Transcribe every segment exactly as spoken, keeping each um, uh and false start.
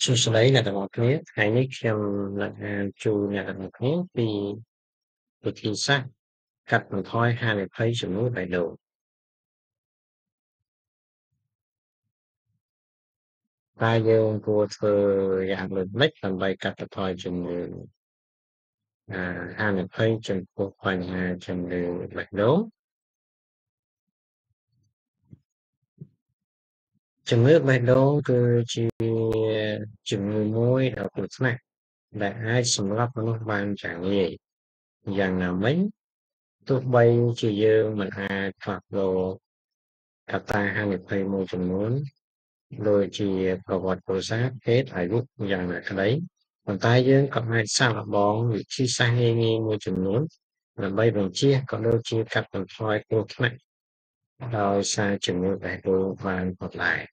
សួស្តីអ្នកទាំងអស់គ្នាថ្ងៃនេះខ្ញុំនឹងអានជូនអ្នកទាំងអស់គ្នាពីវិធីសាស្ត្រកាត់បន្ថយហានិភ័យជំងឺបេះដូងតើយើងគួរធ្វើយ៉ាងដូចម្តេចដើម្បីកាត់បន្ថយជំងឺអាហានិភ័យចំពោះបញ្ហាជំងឺបេះដូងជំងឺបេះដូងគឺជាជំងឺមួយដ៏គ្រោះថ្នាក់ដែលអាចសម្លាប់មនុស្សបានយ៉ាងងាយយ៉ាងណាមិញទោះបីជាយើងមិនអាចផ្លាស់ប្ដូរកត្តាហានិភ័យមួយចំនួនដូចជាប្រវត្តិគ្រួសារភេទអាយុយ៉ាងណាក្តីប៉ុន្តែយើងក៏អាចសាកល្បងវិធីសាស្ត្រងាយៗមួយចំនួនដើម្បីបញ្ជៀសក៏ដូចជាកាត់បន្ថយគ្រោះថ្នាក់ដោយសារជំងឺបេះដូងបានផងដែរ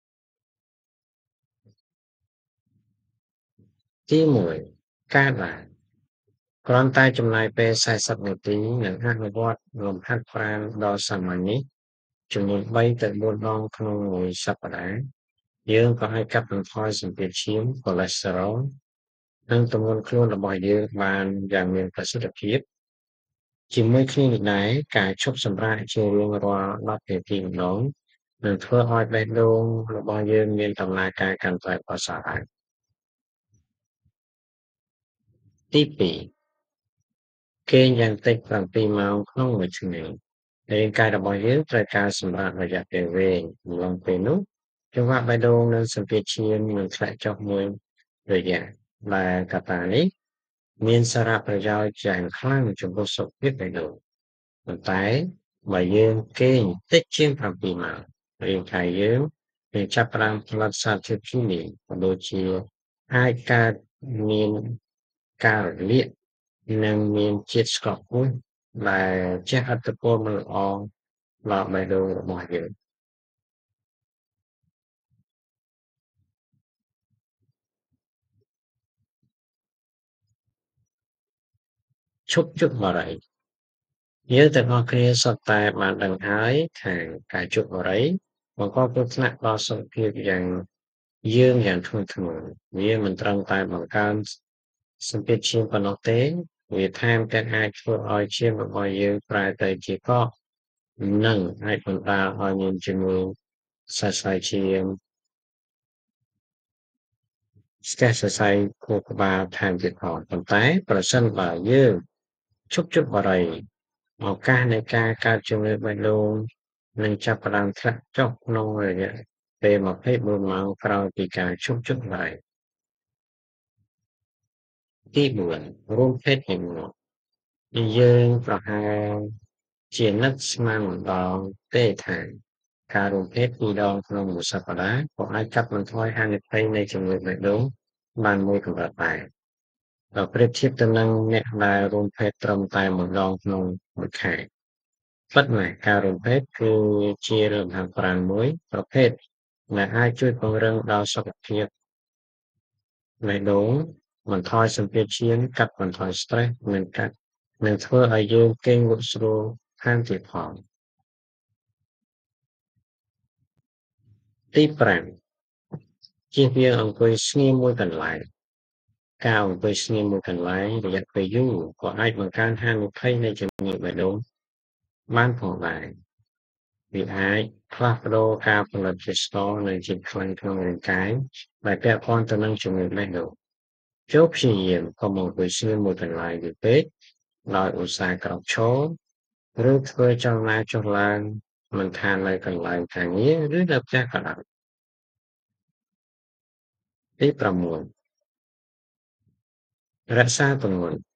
ទីមួយការឡានគ្រាន់តែចំណាយពេលสี่สิบនាទីនិងអនុវត្តលំហាត់ប្រាណដ៏សាមញ្ញនេះចំនួន3ទៅ4ដងក្នុងមួយសប្តាហ៍យើងក៏អាចកាត់បន្ថយសម្ពាធឈាម កូលេស្តេរ៉ុលនិងទម្ងន់ខ្លួនរបស់យើងបានយ៉ាងមានប្រសិទ្ធភាពជាមួយគ្នានេះដែរការឈប់សម្រាកជារៀងរាល់ដប់នាទីម្ដងនឹងធ្វើឲ្យបេះដូងរបស់យើងមានដំណើរការកាន់តែប្រសើរឡើងទីពីរគេងយ៉ាងតិចsevenម៉ោងក្នុងមួយថ្ងៃរាងកាយរបស់យើងត្រូវការសម្រាករយៈពេលវែងអំឡុងពេលនោះចង្វាក់បេះដូងនិងសម្ពាធឈាមនឹងធ្លាក់ចុះមួយរយៈដែលកត្តានេះមានសារៈប្រយោជន៍យ៉ាងខ្លាំងចំពោះសុខភាពបេះដូងប៉ុន្តែបើយើងគេងតិចជាងsevenម៉ោងរាងកាយយើងនឹងចាប់ផ្ដើមផលិតសារធាតុគីមីក៏ដូចជាអាចកើតមានការរលាកនិងមានជាតិស្ករខ្ពស់ដែលជះឥទ្ធិពលមិនល្អដល់បេះដូងរបស់យើងឈប់ជក់បារីយើងទាំងអស់គ្នាសុទ្ធតែបានដឹងហើយថាការជក់បារីបង្កគ្រោះថ្នាក់ដល់សុខភាពយ៉ាងយើងយ៉ាងធ្ងន់ធ្ងរវាមិនត្រឹមតែបង្កើនសម្ពាធឈាមប៉ុណ្ណោះទេវាថែមទាំងអាចធ្វើឲ្យឈាមរបស់យើងប្រែទៅជាកកនិងអាចបណ្ដាលឲ្យមានជំងឺសរសៃឈាមស្ទះសរសៃខួរក្បាលថែមទៀតផងប៉ុន្តែប្រសិនបើយើងឈប់ជក់បារីឱកាសនៃការកើតជំងឺបេះដូងនឹងចាប់ផ្ដើមធ្លាក់ចុះក្នុងរយៈពេលtwenty-fourម៉ោងក្រោយពីការឈប់ជក់បារីទីfourរួមភេទញឹកញាប់យើងប្រហែលជានឹកស្មានម្ដងទេថាការរួមភេទពីរដងក្នុងមួយសប្តាហ៍ក៏អាចកាត់បន្ថយហានិភ័យនៃជំងឺបេះដូងបានមួយកម្រិតដែរបើប្រៀបធៀបទៅនឹងអ្នកដែលរួមភេទត្រឹមតែម្ដងក្នុងមួយខែពិតណាស់ការរួមភេទគឺជារឿងហាត់ប្រាណមួយប្រភេទដែលអាចជួយពង្រឹងដល់សុខភាពបេះដូងបន្ថយសម្ពាធឈាមកាត់បន្ថយ stress និងកាត់នឹងធ្វើឲ្យយើងគេងលក់ស្រួលថែមទៀតផងទីfiveជៀសវាងអង្គុយស្ងៀមមួយកន្លែងការអង្គុយស្ងៀមមួយកន្លែងរយៈពេលយូរក៏អាចបង្កើនហានិភ័យនៃជំងឺបេះដូងបានផងដែរវាអាចផ្លាស់ប្ដូរការផលិតជាតិស្ករនិងជាតិខ្លាញ់ក្នុងរាងកាយដែលពាក់ព័ន្ធទៅនឹងជំងឺបេះដូងចូរព្យាយាមកុំអង្គុយស្ងៀមមួយកន្លែងយូរពេកដោយឧស្សាហ៍ក្រោកឈរឬធ្វើចលនាចុះឡើងមិនថានៅកន្លែងការងារឬនៅផ្ទះក៏ដោយទី6រក្សាទម្ងន់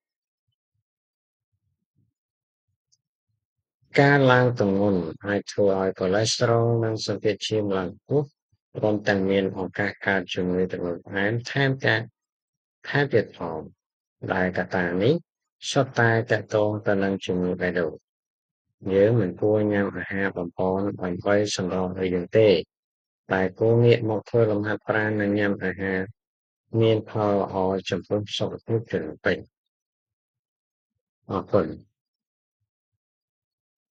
ការឡើងទម្ងន់អាចធ្វើឲ្យកូលេស្តេរ៉ុលនិងសម្ពាធឈាមឡើងខ្ពស់ព្រមទាំងមានឱកាសកើតជំងឺទឹកនោមផ្អែមថែមទាំងថែមទៀតផងដែលកត្តានេះសុទ្ធតែទាក់ទងទៅនឹងជំងឺបេះដូងយើងមិនគួរញ៉ាំអាហារបំប៉នដើម្បីសម្រន់អីយើងទេតែគួរងាកមកធ្វើលំហាត់ប្រាណនិងញ៉ាំអាហារមានផលល្អចំពោះសុខភាពជាពេញអរគុណ